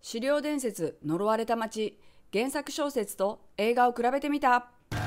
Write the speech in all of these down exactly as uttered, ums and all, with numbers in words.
資料伝説呪われた街、原作小説と映画を比べてみた。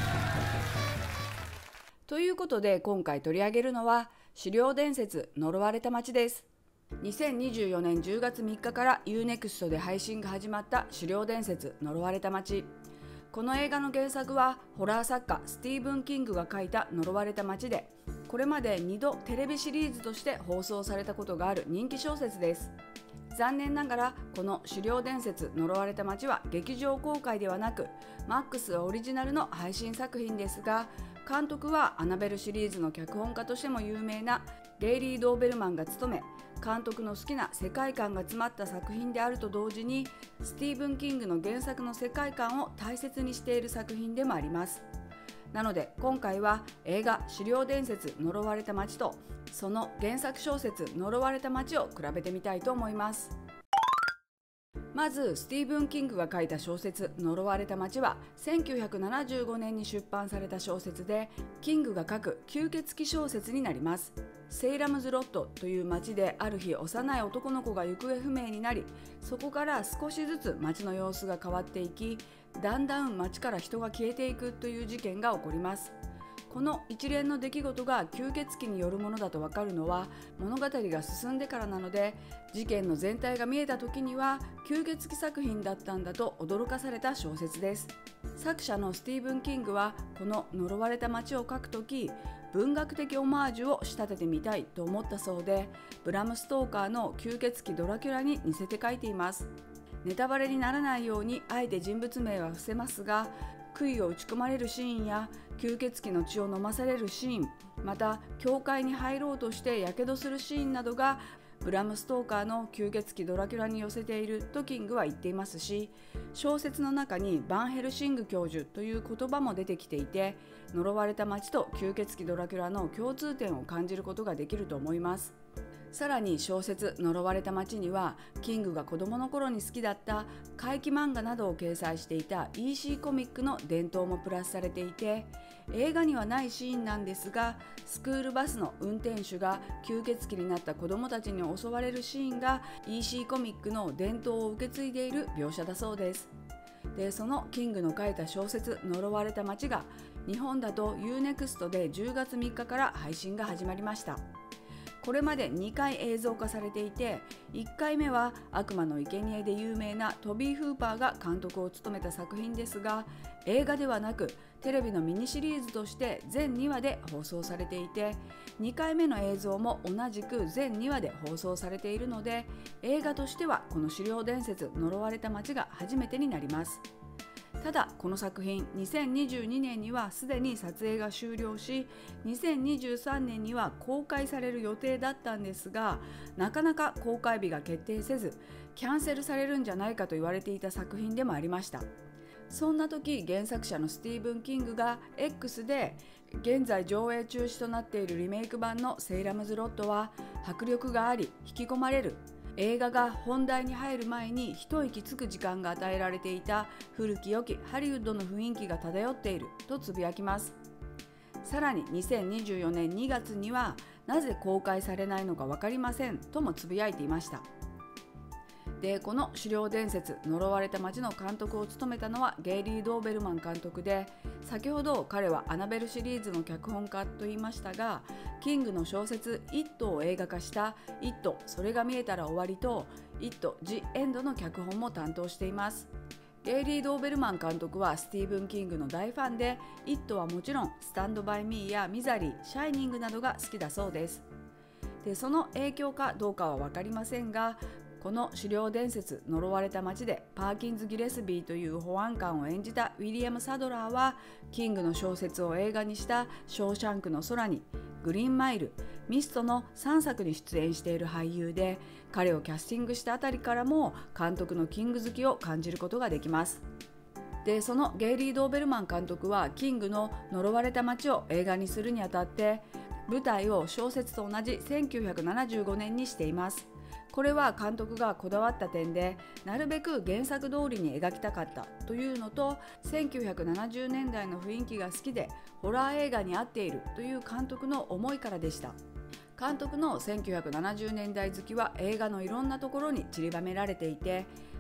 ということで今回取り上げるのは資料伝説呪われた街です。にせんにじゅうよねんじゅうがつみっかから ユーネクスト で配信が始まった資料伝説呪われた街。この映画の原作はホラー作家スティーブン・キングが書いた呪われた街で、これまでにどテレビシリーズとして放送されたことがある人気小説です。残念ながらこの資料伝説呪われた街は劇場公開ではなく マックス オリジナルの配信作品ですが、監督はアナベルシリーズの脚本家としても有名なゲイリー・ドーベルマンが務め、監督の好きな世界観が詰まった作品であると同時にスティーブン・キングの原作の世界観を大切にしている作品でもあります。なので今回は映画資料伝説呪われた街とその原作小説呪われた街を比べてみたいと思います。まずスティーブン・キングが書いた小説呪われた街はせんきゅうひゃくななじゅうごねんに出版された小説で、キングが書く吸血鬼小説になります。セイラムズロットという町である日幼い男の子が行方不明になり、そこから少しずつ町の様子が変わっていき、だんだん町から人が消えていくという事件が起こります。この一連の出来事が吸血鬼によるものだと分かるのは物語が進んでからなので、事件の全体が見えた時には吸血鬼作品だったんだと驚かされた小説です。作者のスティーブン・キングはこの呪われた街を書くとき、文学的オマージュを仕立ててみたいと思ったそうで、ブラム・ストーカーの吸血鬼ドラキュラに似せて書いています。ネタバレにならないようにあえて人物名は伏せますが、杭を打ち込まれるシーンや吸血鬼の血を飲まされるシーン、また教会に入ろうとしてやけどするシーンなどがブラム・ストーカーの吸血鬼ドラキュラに寄せているとキングは言っていますし、小説の中にバンヘルシング教授という言葉も出てきていて、呪われた街と吸血鬼ドラキュラの共通点を感じることができると思います。さらに小説呪われた街にはキングが子供の頃に好きだった怪奇漫画などを掲載していた イーシー コミックの伝統もプラスされていて、映画にはないシーンなんですが、スクールバスの運転手が吸血鬼になった子供たちに襲われるシーンが イーシー コミックの伝統を受け継いでいる描写だそうです。で、そのキングの書いた小説呪われた街が日本だと ユーネクスト でじゅうがつみっかから配信が始まりました。これまでにかい映像化されていて、いっかいめは悪魔の生贄で有名なトビー・フーパーが監督を務めた作品ですが、映画ではなくテレビのミニシリーズとして全にわで放送されていて、にかいめの映像も同じく全にわで放送されているので、映画としてはこの資料伝説呪われた街が初めてになります。ただこの作品にせんにじゅうにねんにはすでに撮影が終了し、にせんにじゅうさんねんには公開される予定だったんですが、なかなか公開日が決定せずキャンセルされるんじゃないかと言われていた作品でもありました。そんな時原作者のスティーブン・キングが X で現在上映中止となっているリメイク版のセイラムズロットは迫力があり引き込まれる、映画が本題に入る前に一息つく時間が与えられていた古き良きハリウッドの雰囲気が漂っているとつぶやきます。さらににせんにじゅうよねんにがつにはなぜ公開されないのか分かりませんともつぶやいていました。で、この資料伝説呪われた街の監督を務めたのはゲイリー・ドーベルマン監督で、先ほど彼はアナベルシリーズの脚本家と言いましたが、キングの小説イットを映画化したイットそれが見えたら終わりとイットジ・エンドの脚本も担当しています。ゲイリー・ドーベルマン監督はスティーブン・キングの大ファンで、イットはもちろんスタンド・バイ・ミーやミザリー、シャイニングなどが好きだそうです。で、その影響かどうかは分かりませんが、この資料伝説呪われた街でパーキンズ・ギレスビーという保安官を演じたウィリアム・サドラーは、キングの小説を映画にしたショーシャンクの空に、グリーンマイル、ミストのさんさくに出演している俳優で、彼をキャスティングしたあたりからも監督のキング好きを感じることができます。で、そのゲイリー・ドーベルマン監督はキングの呪われた街を映画にするにあたって舞台を小説と同じせんきゅうひゃくななじゅうごねんにしています。これは監督がこだわった点で、なるべく原作通りに描きたかったというのと、せんきゅうひゃくななじゅうねんだいの雰囲気が好きでホラー映画に合っているという監督の思いからでした。監督のせんきゅうひゃくななじゅうねんだい好きは映画のいろんなところに散りばめられていて、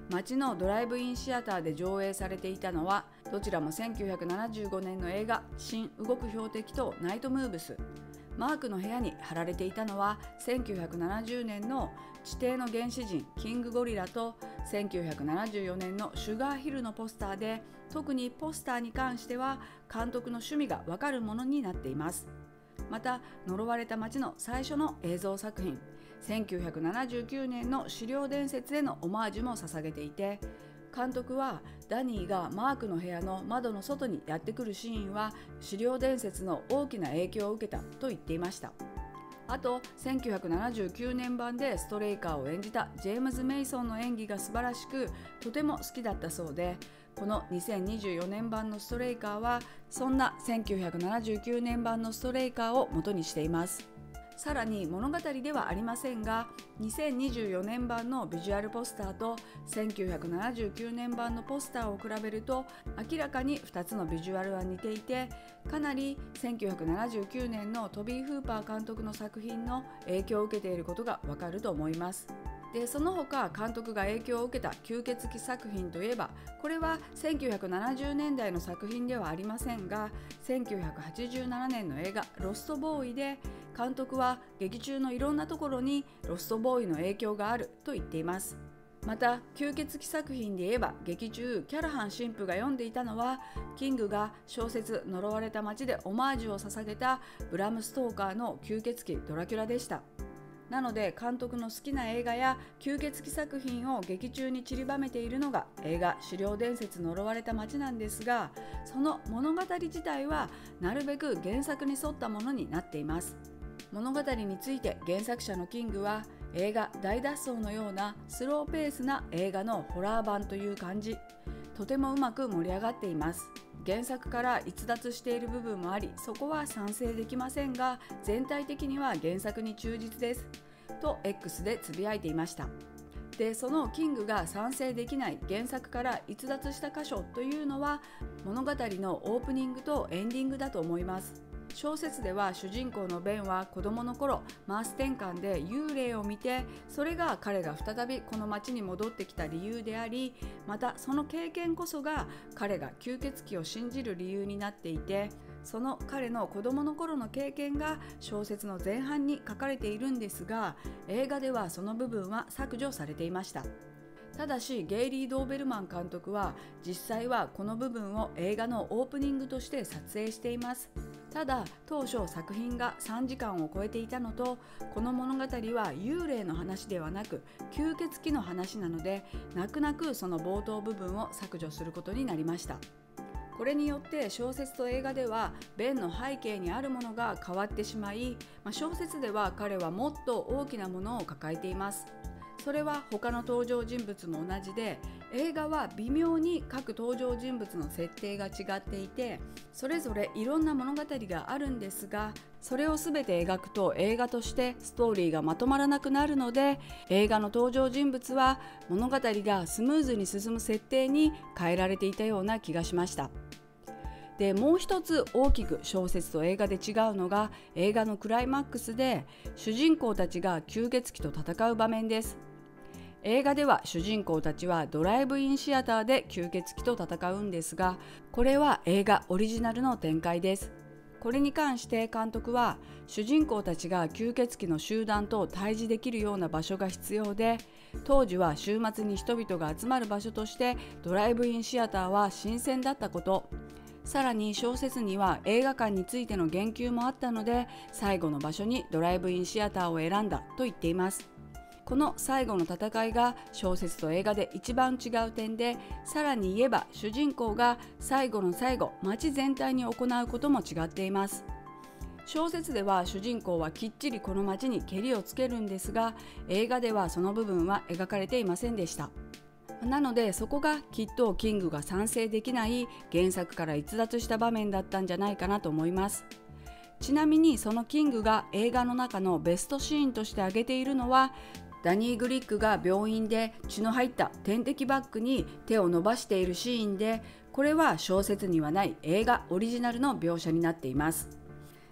街のドライブインシアターで上映されていたのはどちらもせんきゅうひゃくななじゅうごねんの映画新動く標的とナイトムーブス。マークの部屋に貼られていたのはせんきゅうひゃくななじゅうねんの地底の原始人キングゴリラとせんきゅうひゃくななじゅうよねんのシュガーヒルのポスターで、特にポスターに関しては監督の趣味がわかるものになっています。また呪われた街の最初の映像作品せんきゅうひゃくななじゅうきゅうねんの資料伝説へのオマージュも捧げていて、監督はダニーがマークの部屋の窓の外にやってくるシーンは資料伝説の大きな影響を受けたと言っていました。あとせんきゅうひゃくななじゅうきゅうねん版でストレイカーを演じたジェームズ・メイソンの演技が素晴らしくとても好きだったそうで、このにせんにじゅうよねん版のストレイカーはそんなせんきゅうひゃくななじゅうきゅうねん版のストレイカーを元にしています。さらに物語ではありませんが、にせんにじゅうよねん版のビジュアルポスターとせんきゅうひゃくななじゅうきゅうねん版のポスターを比べると明らかにふたつのビジュアルは似ていて、かなりせんきゅうひゃくななじゅうきゅうねんのトビー・フーパー監督の作品の影響を受けていることがわかると思います。でその他監督が影響を受けた吸血鬼作品といえば、これはせんきゅうひゃくななじゅうねんだいの作品ではありませんが、せんきゅうひゃくはちじゅうななねんの映画ロストボーイで監督は劇中のいろんなところにロストボーイの影響があると言っています。また吸血鬼作品で言えば、劇中キャラハン神父が読んでいたのはキングが小説呪われた街でオマージュを捧げたブラム・ストーカーの吸血鬼ドラキュラでした。なので監督の好きな映画や吸血鬼作品を劇中に散りばめているのが映画資料伝説呪われた街なんですが、その物語自体はなるべく原作に沿ったものになっています。物語について原作者のキングは、映画大脱走のようなスローペースな映画のホラー版という感じ、とてもうまく盛り上がっています。原作から逸脱している部分もあり、そこは賛成できませんが、全体的には原作に忠実ですと X でつぶやいていました。でそのキングが賛成できない原作から逸脱した箇所というのは物語のオープニングとエンディングだと思います。小説では主人公のベンは子供の頃マース転換で幽霊を見て、それが彼が再びこの町に戻ってきた理由であり、またその経験こそが彼が吸血鬼を信じる理由になっていて、その彼の子供の頃の経験が小説の前半に書かれているんですが、映画ではその部分は削除されていました。ただしゲイリー・ドーベルマン監督は実際はこの部分を映画のオープニングとして撮影しています。ただ当初作品がさんじかんを超えていたのと、この物語は幽霊の話ではなく吸血鬼の話なので、泣く泣くその冒頭部分を削除することになりました。これによって小説と映画ではベンの背景にあるものが変わってしまい、小説では彼はもっと大きなものを抱えています。それは他の登場人物も同じで、映画は微妙に各登場人物の設定が違っていて、それぞれいろんな物語があるんですが、それを全て描くと映画としてストーリーがまとまらなくなるので、映画の登場人物は物語がスムーズに進む設定に変えられていたような気がしました。でもう一つ大きく小説と映画で違うのが、映画のクライマックスで主人公たちが吸血鬼と戦う場面です。映画では主人公たちはドライブインシアターで吸血鬼と戦うんですが、これは映画オリジナルの展開です。これに関して監督は、主人公たちが吸血鬼の集団と対峙できるような場所が必要で、当時は週末に人々が集まる場所としてドライブインシアターは新鮮だったこと、さらに小説には映画館についての言及もあったので、最後の場所にドライブインシアターを選んだと言っています。この最後の戦いが小説と映画で一番違う点で、さらに言えば主人公が最後の最後、街全体に行うことも違っています。小説では主人公はきっちりこの街にけりをつけるんですが、映画ではその部分は描かれていませんでした。なのでそこがきっとキングが賛成できない原作から逸脱した場面だったんじゃないかなと思います。ちなみにそのキングが映画の中のベストシーンとして挙げているのは、ダニー・グリックが病院で血の入った点滴バッグに手を伸ばしているシーンで、これは小説にはない映画オリジナルの描写になっています。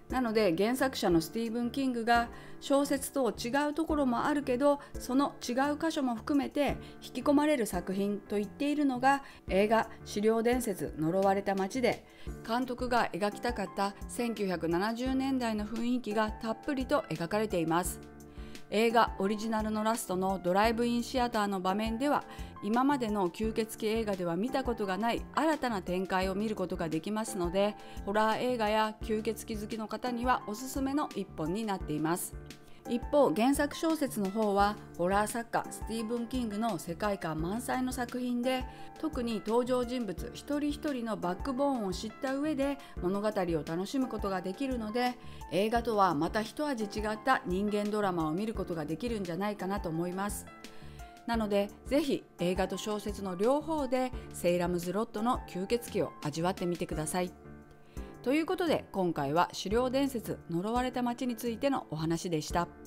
なので原作者のスティーブン・キングが小説と違うところもあるけど、その違う箇所も含めて引き込まれる作品と言っているのが映画「狩猟伝説呪われた街」で、監督が描きたかったせんきゅうひゃくななじゅうねんだいの雰囲気がたっぷりと描かれています。映画オリジナルのラストのドライブインシアターの場面では、今までの吸血鬼映画では見たことがない新たな展開を見ることができますので、ホラー映画や吸血鬼好きの方にはおすすめの一本になっています。一方、原作小説の方はホラー作家スティーブン・キングの世界観満載の作品で、特に登場人物一人一人のバックボーンを知った上で物語を楽しむことができるので、映画とはまた一味違った人間ドラマを見ることができるんじゃないかなと思います。なのでぜひ映画と小説の両方でセイラムズ・ロットの吸血鬼を味わってみてください。ということで今回は狩猟伝説呪われた街についてのお話でした。